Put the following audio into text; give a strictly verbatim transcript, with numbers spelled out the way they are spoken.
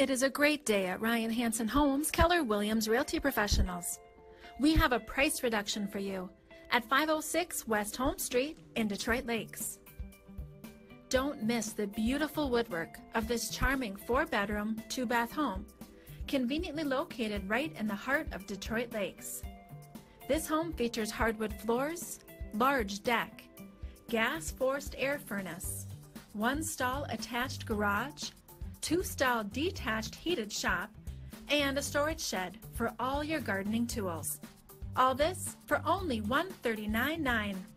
It is a great day at Ryan Hansen Holmes, Keller Williams Realty Professionals. We have a price reduction for you at five oh six West Holmes Street in Detroit Lakes. Don't miss the beautiful woodwork of this charming four-bedroom, two-bath home, conveniently located right in the heart of Detroit Lakes. This home features hardwood floors, large deck, gas forced air furnace, one stall attached garage, two stall detached heated shop, and a storage shed for all your gardening tools. All this for only one hundred thirty-nine thousand nine hundred dollars.